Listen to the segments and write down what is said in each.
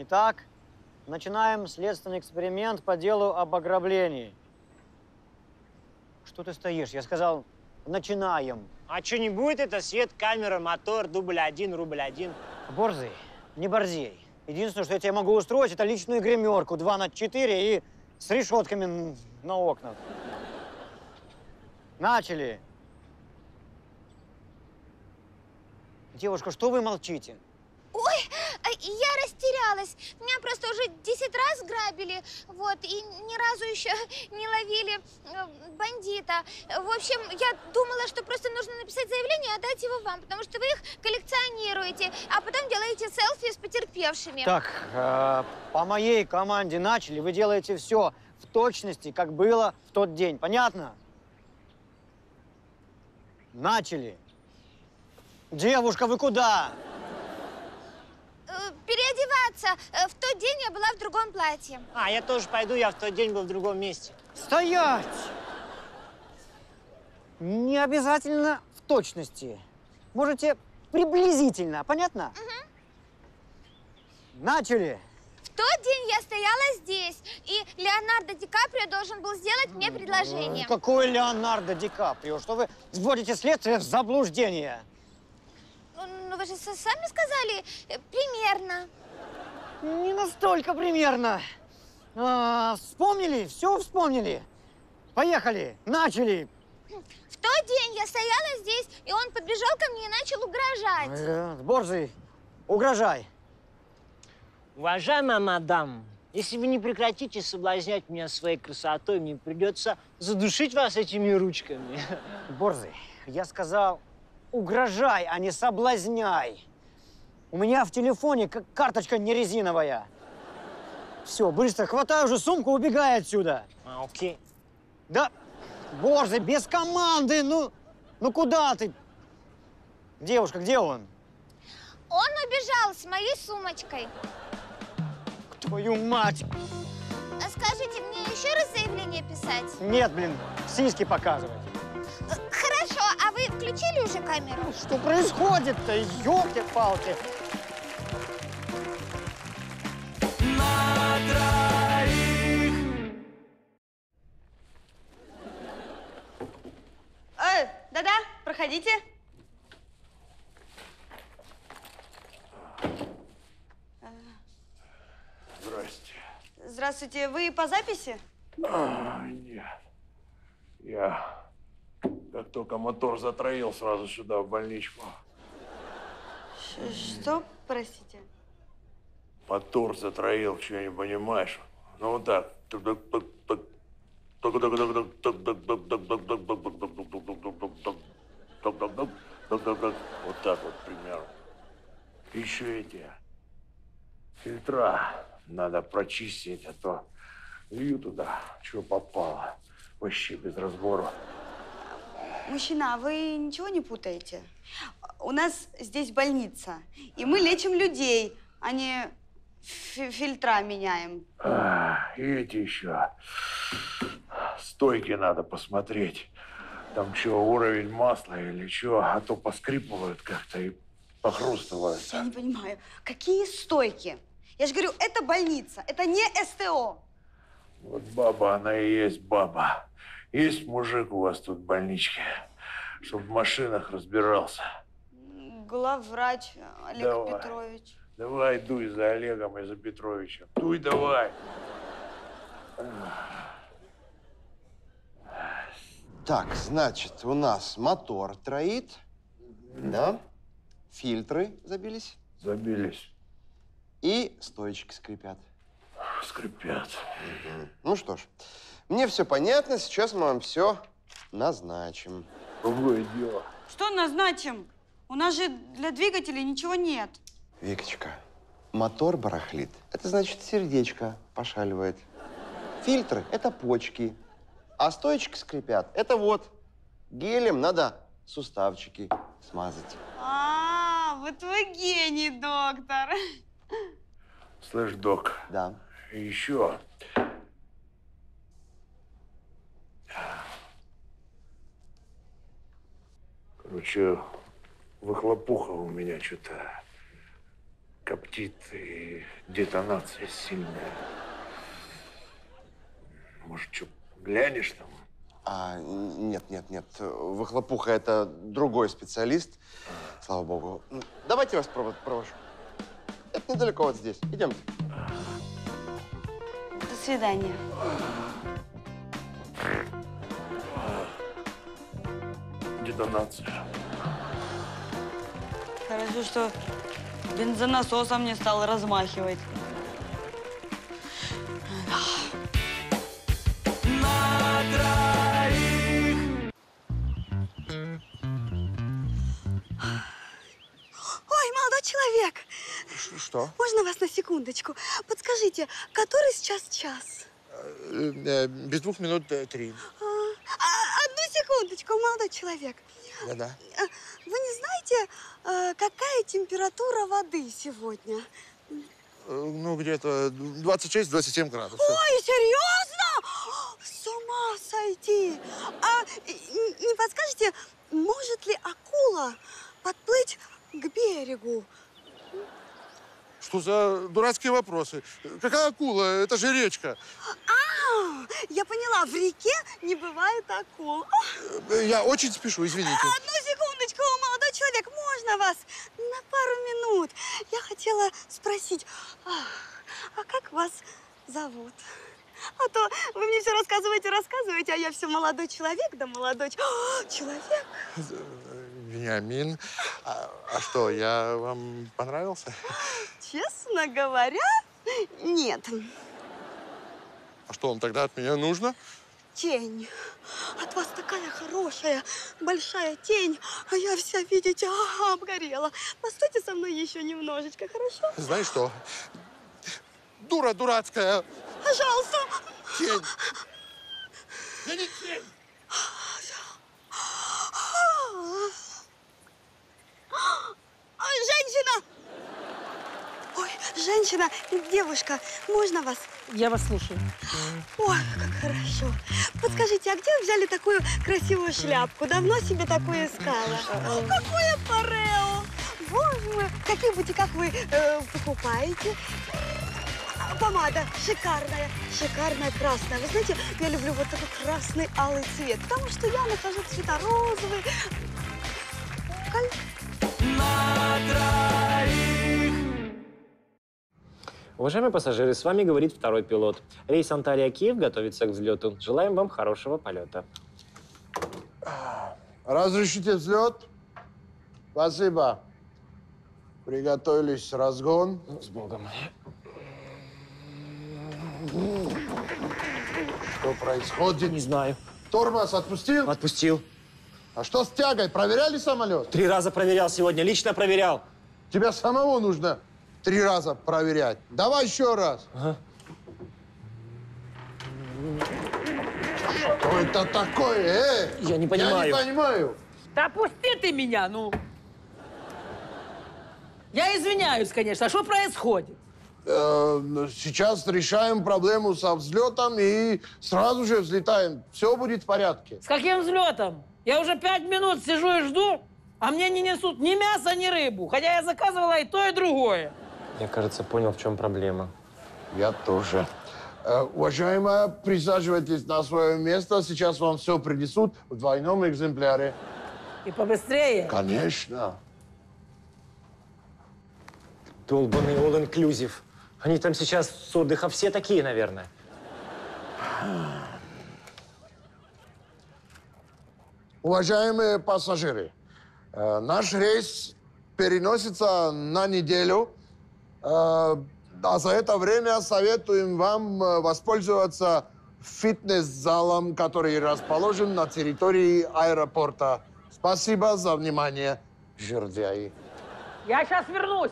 Итак, начинаем следственный эксперимент по делу об ограблении. Что ты стоишь? Я сказал, начинаем. А что, не будет это свет, камера, мотор, дубль 1, рубль 1? Борзый, не борзей. Единственное, что я тебе могу устроить, это личную гримерку 2×4 и с решетками на окнах. Начали. Девушка, что вы молчите? Ой, я растерялась. Меня просто уже 10 раз грабили, вот, и ни разу еще не ловили бандита. В общем, я думала, что просто нужно написать заявление и отдать его вам, потому что вы их коллекционируете, а потом делаете селфи с потерпевшими. Так, по моей команде начали. Вы делаете все в точности, как было в тот день. Понятно? Начали. Девушка, вы куда? Переодеваться. В тот день я была в другом платье. А, я тоже пойду, я в тот день был в другом месте. Стоять! Не обязательно в точности. Можете приблизительно, понятно? Угу. Начали! В тот день я стояла здесь, и Леонардо Ди Каприо должен был сделать мне предложение. Какой Леонардо Ди Каприо? Что вы вводите следствие в заблуждение? Ну, вы же сами сказали, примерно. Не настолько примерно. Вспомнили? Все вспомнили? Поехали, начали. В тот день я стояла здесь, и он подбежал ко мне и начал угрожать. Борзый, угрожай. Уважаемая мадам, если вы не прекратите соблазнять меня своей красотой, мне придется задушить вас этими ручками. Борзый, я сказал, угрожай, а не соблазняй. У меня в телефоне карточка не резиновая. Все, быстро, хватаю уже сумку, убегай отсюда. Окей. Да, Борзый, без команды, ну куда ты? Девушка, где он? Он убежал с моей сумочкой. Твою мать! Скажите, мне еще раз заявление писать? Нет, блин, сиськи показывать. Хорошо, а вы включили уже камеру? Что происходит-то? Ёлки-палки! На троих. Да-да, проходите. Здрасте. Здравствуйте, вы по записи? Нет. Я как только мотор затроил, сразу сюда, в больничку. Что, простите? Мотор затроил, что не понимаешь? Ну вот так. Вот так вот примерно. Еще эти фильтра надо прочистить, а то лью туда, что попало. Вообще без разбора. Мужчина, а вы ничего не путаете? У нас здесь больница, и мы лечим людей, а не фильтра меняем. И эти еще стойки надо посмотреть. Там что, уровень масла или что, а то поскрипывают как-то и похрустывают. Я не понимаю, какие стойки? Я же говорю, это больница, это не СТО. Вот баба, она и есть баба. Есть мужик у вас тут в больничке, чтоб в машинах разбирался. Главврач Олег Давай. Петрович. Давай, дуй за Олегом и за Петровичем. Дуй давай. Так, значит, у нас мотор троит, да? Фильтры забились. Забились. И стоечки скрипят. Скрипят. Ну что ж, мне все понятно, сейчас мы вам все назначим. Другое дело. Что назначим? У нас же для двигателей ничего нет. Викочка, мотор барахлит. Это значит, сердечко пошаливает. Фильтры – это почки. А стоечки скрипят. Это вот гелем надо суставчики смазать. Вот вы гений, доктор. Слышь, док. Да. И еще. Короче, выхлопуха у меня что-то коптит и детонация сильная. Может, что, глянешь там? Нет. Выхлопуха – это другой специалист. Слава богу. Давайте вас провожу. Это недалеко вот здесь. Идемте. До свидания. Детонация. Хорошо, что бензонасосом не стал размахивать. На троих. Ой, молодой человек, Что? можно вас на секундочку? Подскажите, который сейчас час? Без 2 минут 3. Одну секундочку, молодой человек. Да-да. Вы не знаете, какая температура воды сегодня? Ну, где-то 26-27 градусов. Ой, серьезно? С ума сойти! А не подскажете, может ли акула подплыть к берегу? Что за дурацкие вопросы? Какая акула? Это же речка. Я поняла, в реке не бывает акул. Я очень спешу, извините. Одну секундочку, молодой человек, можно вас на пару минут? Я хотела спросить, а как вас зовут? А то вы мне все рассказываете, а я все молодой человек, да молодой человек. Вениамин. А что, я вам понравился? Честно говоря, нет. А что вам тогда от меня нужно? Тень. От вас такая хорошая, большая тень, а я вся, видите, обгорела. Постойте со мной еще немножечко, хорошо? Знаешь что? Дура дурацкая. Пожалуйста. Тень. Я не тень. Женщина! Ой, женщина, девушка, можно вас? Я вас слушаю. Ой, как хорошо. Подскажите, а где вы взяли такую красивую шляпку? Давно себе такую искала. Какое парео! Боже мой, в каких бутиках вы покупаете? Помада шикарная, шикарная красная. Вы знаете, я люблю вот такой красный алый цвет, потому что я нахожу цвета розовый. На троих. Уважаемые пассажиры, с вами говорит второй пилот. Рейс Анталия-Киев готовится к взлету. Желаем вам хорошего полета. Разрешите взлет? Спасибо. Приготовились, разгон. С Богом. Что происходит? Не знаю. Тормоз отпустил? Отпустил. А что с тягой? Проверяли самолет? 3 раза проверял сегодня, лично проверял. Тебя самого нужно 3 раза проверять. Давай еще раз. Ага. Что это такое, Я не понимаю. Я не понимаю. Да пусти ты меня, ну. Я извиняюсь, конечно. А что происходит? Сейчас решаем проблему со взлетом и сразу же взлетаем. Все будет в порядке. С каким взлетом? Я уже 5 минут сижу и жду, а мне не несут ни мяса, ни рыбу. Хотя я заказывала и то, и другое. Я, кажется, понял, в чем проблема. Я тоже. Уважаемая, присаживайтесь на свое место. Сейчас вам все принесут в двойном экземпляре. И побыстрее. Конечно. Долбанный all-inclusive. Они там сейчас с отдыха все такие, наверное. Уважаемые пассажиры, наш рейс переносится на неделю. А за это время советуем вам воспользоваться фитнес-залом, который расположен на территории аэропорта. Спасибо за внимание, жердяи. Я сейчас вернусь.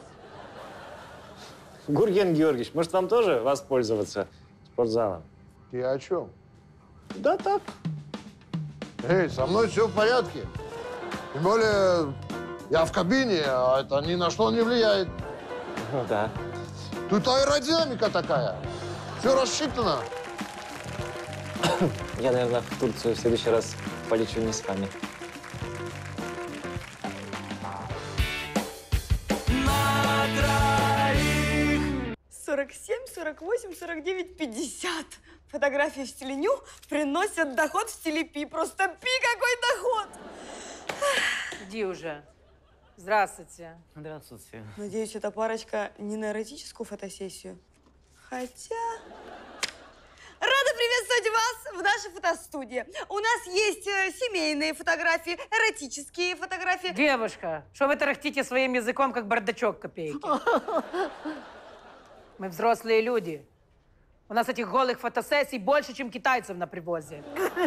Гурген Георгиевич, может, вам тоже воспользоваться спортзалом? Ты о чем? Да так. Эй, со мной все в порядке. Тем более, я в кабине, а это ни на что не влияет. Ну да. Тут аэродинамика такая. Все рассчитано. Я, наверное, в Турцию в следующий раз полечу не с вами. На троих. 47, 48, 49, 50. Фотографии в стиле ню приносят доход в стиле пи. Просто пи какой доход! Иди уже. Здравствуйте. Здравствуйте. Надеюсь, эта парочка не на эротическую фотосессию. Хотя... Рада приветствовать вас в нашей фотостудии. У нас есть семейные фотографии, эротические фотографии. Девушка, что вы тарахтите своим языком, как бардачок копейки? Мы взрослые люди. У нас этих голых фотосессий больше, чем китайцев на привозе.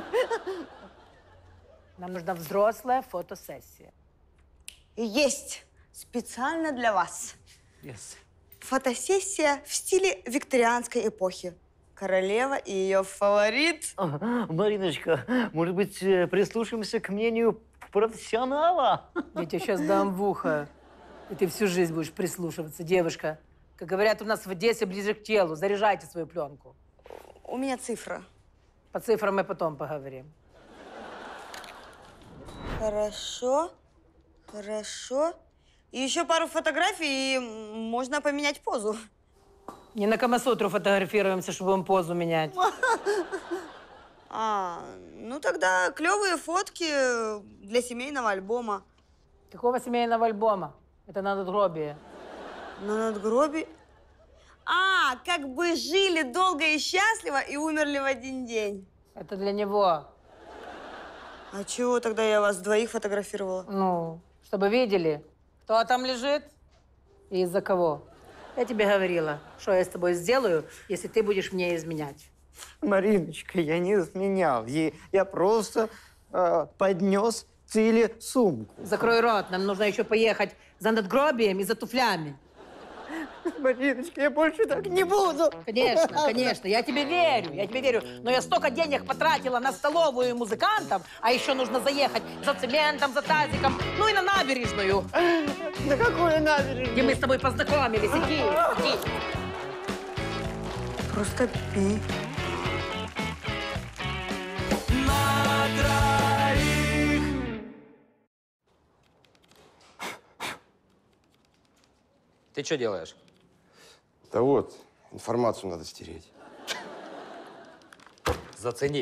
Нам нужна взрослая фотосессия. Есть специально для вас. Yes. Фотосессия в стиле викторианской эпохи. Королева и ее фаворит. Мариночка, может быть, прислушаемся к мнению профессионала? Я тебе сейчас дам в ухо, и ты всю жизнь будешь прислушиваться. Девушка, как говорят у нас в Одессе, ближе к телу. Заряжайте свою пленку. У меня цифра. По цифрам мы потом поговорим. Хорошо. Хорошо. И еще пару фотографий, и можно поменять позу. Не на Камасутру фотографируемся, чтобы им позу менять. Ну тогда клевые фотки для семейного альбома. Какого семейного альбома? Это на надгробие. На надгробие? Как бы жили долго и счастливо и умерли в один день. Это для него. А чего тогда я вас двоих фотографировала? Ну, чтобы видели, кто там лежит и из-за кого. Я тебе говорила, что я с тобой сделаю, если ты будешь мне изменять. Мариночка, я не изменял ей. Я просто поднес Циле сумку. Закрой рот, нам нужно еще поехать за надгробием и за туфлями. Мариночка, я больше так не буду. Конечно, конечно, я тебе верю. Но я столько денег потратила на столовую и музыкантов, а еще нужно заехать за цементом, за тазиком, ну и на набережную. На какую набережную? Где мы с тобой познакомились. Иди. Просто пи. На троих. Ты что делаешь? Да вот, информацию надо стереть. Зацени.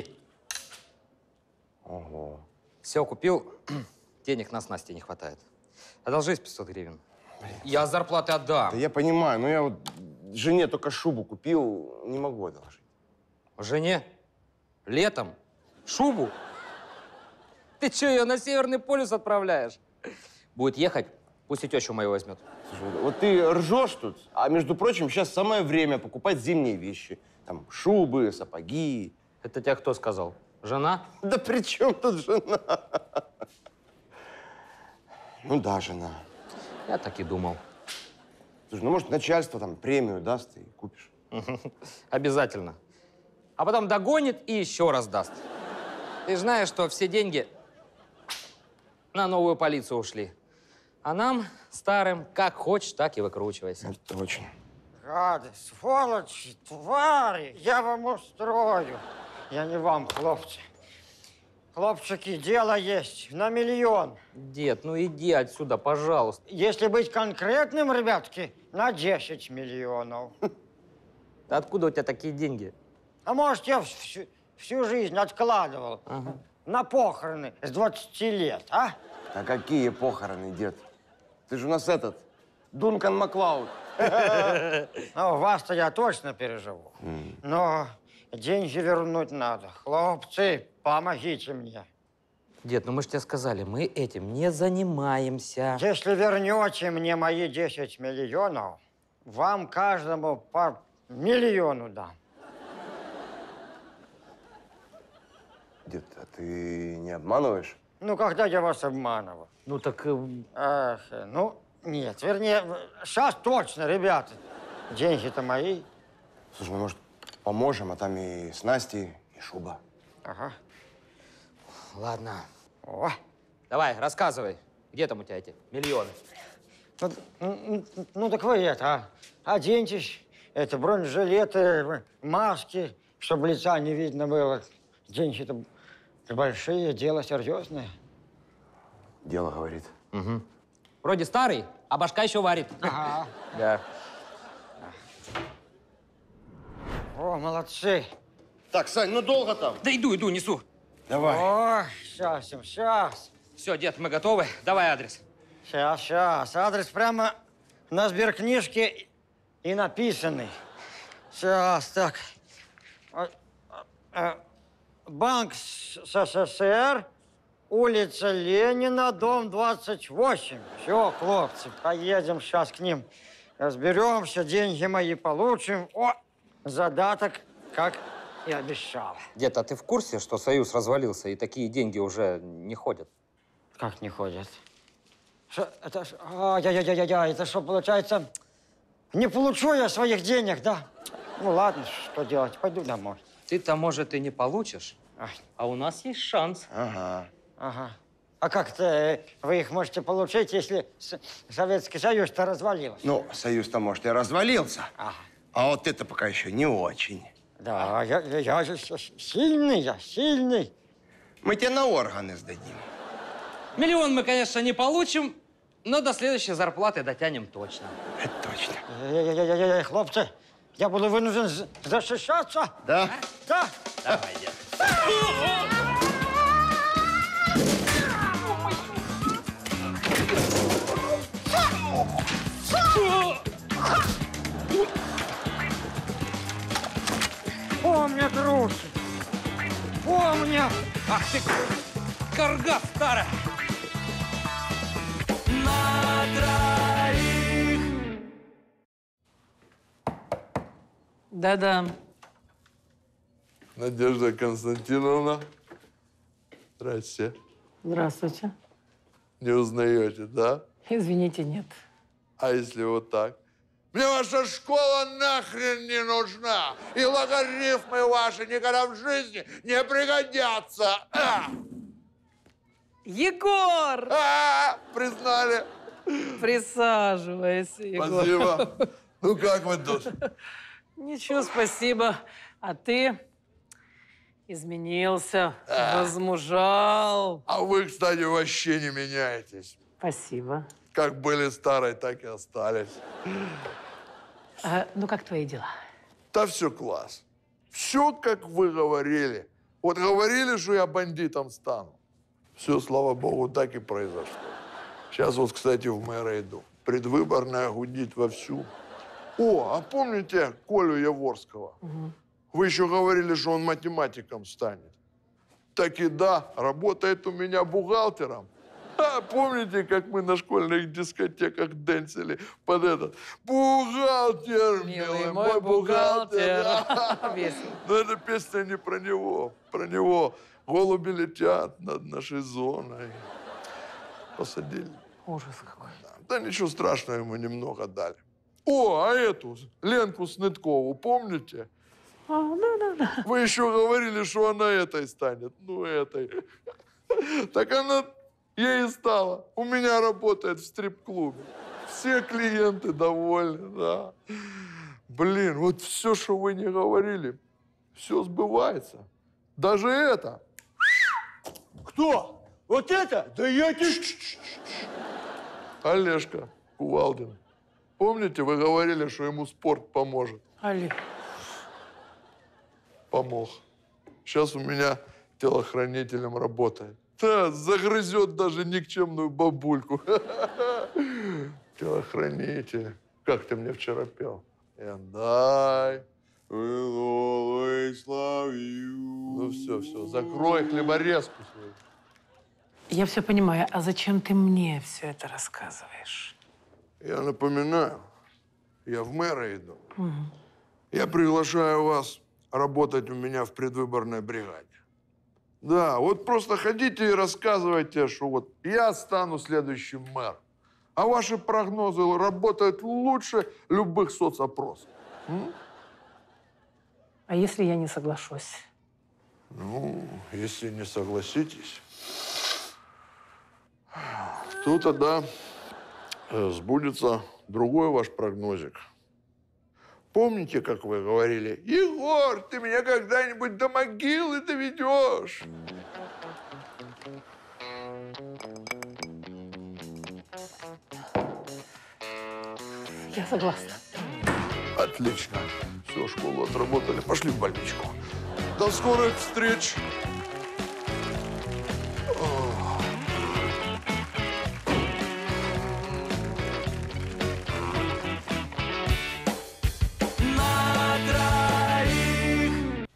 Ого. Все купил, денег на снасти не хватает. Одолжись 500 гривен. Я с зарплаты отдам. Да я понимаю, но я вот жене только шубу купил, не могу одолжить. Жене? Летом? Шубу? Ты что, ее на Северный полюс отправляешь? Будет ехать, пусть и тещу мою возьмет. Слушай, вот ты ржешь тут, а между прочим, сейчас самое время покупать зимние вещи. Там шубы, сапоги. Это тебя кто сказал? Жена? Да при чем тут жена? Ну да, жена. Я так и думал. Слушай, ну может начальство там премию даст и купишь. Обязательно. А потом догонит и еще раз даст. Ты же знаешь, что все деньги на новую полицию ушли. А нам, старым, как хочешь, так и выкручивайся. Это точно. Гады, сволочи, твари, я вам устрою. Я не вам, хлопцы. Хлопчики, дело есть на миллион. Дед, ну иди отсюда, пожалуйста. Если быть конкретным, ребятки, на 10 миллионов. Откуда у тебя такие деньги? А может, я всю жизнь откладывал на похороны с 20 лет, а? А какие похороны, дед? Ты же у нас Дункан Маклауд. Ну, вас-то я точно переживу. Но деньги вернуть надо. Хлопцы, помогите мне. Дед, ну мы же тебе сказали, мы этим не занимаемся. Если вернете мне мои 10 миллионов, вам каждому по миллиону дам. Дед, а ты не обманываешь? Ну, когда я вас обманывал? Ну так... Ах, ну, нет, вернее, сейчас точно, ребята. Деньги-то мои. Слушай, ну, может, поможем, а там и снасти, и шуба. Ага. Ладно. О. Давай, рассказывай. Где там у тебя эти миллионы? Ну так вы это, оденьтесь. Это бронежилеты, маски, чтобы лица не видно было. Деньги-то большие, дело серьезное. Дело, говорит. Угу. Вроде старый, а башка еще варит. Ага. Да. О, молодцы. Так, Сань, ну долго там? Да иду, несу. Давай. О, сейчас. Все, дед, мы готовы. Давай адрес. Сейчас. Адрес прямо на сберкнижке и написанный. Сейчас, так. Банк СССР, улица Ленина, дом 28. Все, хлопцы, поедем сейчас к ним. Разберемся, деньги мои получим. О, задаток, как и обещал. Дед, а ты в курсе, что Союз развалился и такие деньги уже не ходят? Как не ходят? Что, это ж... это что, получается, не получу я своих денег, да? Ну ладно, что делать, пойду домой. Ты-то, может, и не получишь, а у нас есть шанс. Ага. А как-то вы их можете получить, если Советский Союз-то развалился? Ну, Союз-то, может, и развалился. Ага. А вот это пока еще не очень. Да, я же сильный. Мы тебе на органы сдадим. 1 миллион мы, конечно, не получим, но до следующей зарплаты дотянем точно. Это точно. Хлопцы, я буду вынужден защищаться. Да? Да. Давай, дед. Помни, друг. Помни. Ах ты, карга старая. На троих. Да-да. Надежда Константиновна. Здрасте. Здравствуйте. Не узнаете, да? Извините, нет. А если вот так? Мне ваша школа нахрен не нужна. И логарифмы ваши никогда в жизни не пригодятся. Егор! Признали. Присаживайся, Егор. Спасибо. Ну, как вы тут? Ничего, спасибо. А ты изменился, возмужал. А вы, кстати, вообще не меняетесь. Спасибо. Как были старой, так и остались. Ну, как твои дела? Да все класс. Все, как вы говорили. Вот говорили, что я бандитом стану. Все, слава богу, так и произошло. Сейчас вот, кстати, в мэра иду. Предвыборная гудит вовсю. О, а помните Колю Яворского? Угу. Вы еще говорили, что он математиком станет. Так и да, работает у меня бухгалтером. А помните, как мы на школьных дискотеках дэнсили под этот «Бухгалтер, милый мой бухгалтер». Весело. Но эта песня не про него. Про него. Голуби летят над нашей зоной. Посадили. Ужас какой. Да ничего страшного, ему немного дали. О, а эту, Ленку Сныткову, помните? Да. Вы еще говорили, что она этой станет. Ну, этой. Так она ей и стала. У меня работает в стрип-клубе. Все клиенты довольны, да. Блин, вот все, что вы не говорили, все сбывается. Даже это. Кто? Вот это? Да я тебе... Олежка Кувалдин. Помните, вы говорили, что ему спорт поможет? Олег. Помог. Сейчас у меня телохранителем работает. Да, загрызет даже никчемную бабульку. Телохранитель. Как ты мне вчера пел? And I will always love you. Ну все, закрой хлеборезку свою. Я все понимаю, а зачем ты мне все это рассказываешь? Я напоминаю, я в мэра иду. Угу. Я приглашаю вас работать у меня в предвыборной бригаде. Да, вот просто ходите и рассказывайте, что вот я стану следующим мэром. А ваши прогнозы работают лучше любых соцопросов. А если я не соглашусь? Ну, если не согласитесь, то тогда сбудется другой ваш прогнозик. Помните, как вы говорили, Егор, ты меня когда-нибудь до могилы доведешь? Я согласна. Отлично. Все, школу отработали. Пошли в больничку. До скорых встреч. На троих.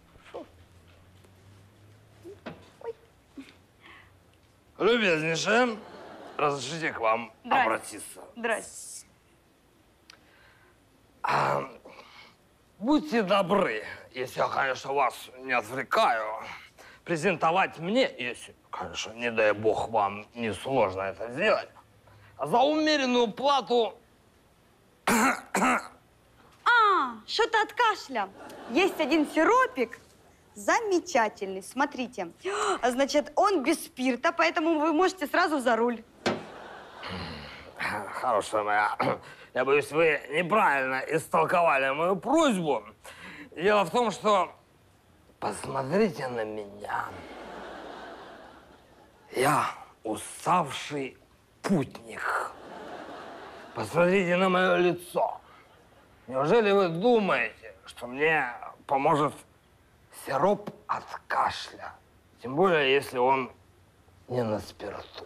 Любезнейшая, разрешите к вам Здрасте. обратиться. Здрасте. Будьте добры, если я, конечно, вас не отвлекаю, презентовать мне, если, конечно, не дай бог вам не сложно это сделать, за умеренную плату. Что-то от кашля. Есть один сиропик. Замечательный. Смотрите. Значит, он без спирта, поэтому вы можете сразу за руль. Хорошая моя. Я боюсь, вы неправильно истолковали мою просьбу. Дело в том, что посмотрите на меня. Я уставший путник. Посмотрите на мое лицо. Неужели вы думаете, что мне поможет сироп от кашля? Тем более, если он не на спирту.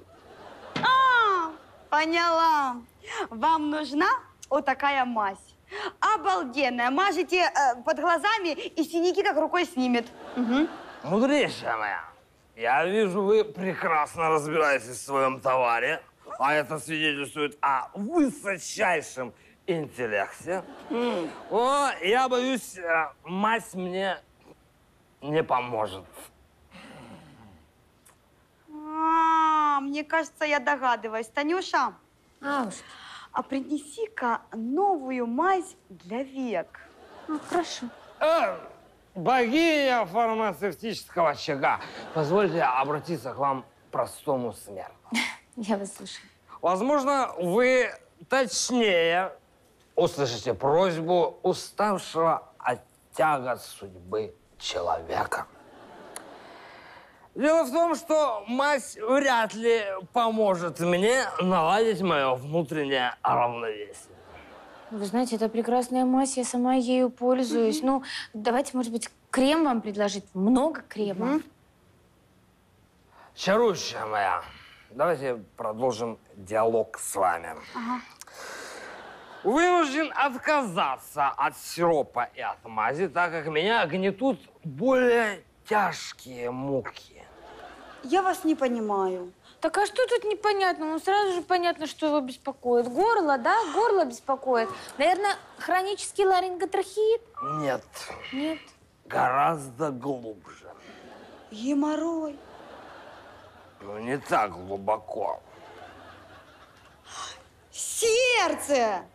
Поняла. Вам нужна вот такая мазь. Обалденная. Мажете под глазами, и синяки как рукой снимет. Угу. Мудрейшая моя, я вижу, вы прекрасно разбираетесь в своем товаре, а это свидетельствует о высочайшем интеллекте. О, я боюсь, мазь мне не поможет. Мне кажется, я догадываюсь. Танюша, а принеси-ка новую мазь для век. Хорошо. Богиня фармацевтического очага, позвольте обратиться к вам простому смертному. Я вас слушаю. Возможно, вы точнее услышите просьбу уставшего от тягот судьбы человека. Дело в том, что мазь вряд ли поможет мне наладить мое внутреннее равновесие. Вы знаете, это прекрасная мазь, я сама ею пользуюсь. Ну, давайте, может быть, крем вам предложить. Много крема. Чарующая моя, давайте продолжим диалог с вами. Вынужден отказаться от сиропа и от мази, так как меня гнетут более тяжкие муки. Я вас не понимаю. Так а что тут непонятно? Ну, сразу же понятно, что его беспокоит. Горло, да? Горло беспокоит. Наверное, хронический ларинготрахеит? Нет. Нет. Гораздо глубже. Геморрой. Ну, не так глубоко. Сердце!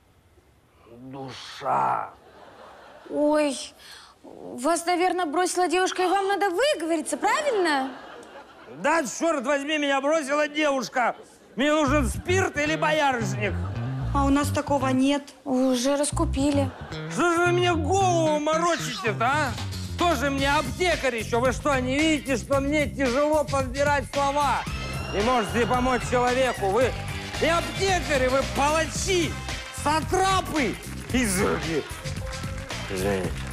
Душа. Ой, вас, наверное, бросила девушка, и вам надо выговориться, правильно? Да, черт возьми, меня бросила девушка. Мне нужен спирт или боярышник. А у нас такого нет. Уже раскупили. Что же вы мне голову морочите-то, а? Тоже мне аптекарь еще. Вы что, не видите, что мне тяжело подбирать слова? Не можете помочь человеку. Вы не аптекари, вы палачи, сатрапы, изверги. Извините.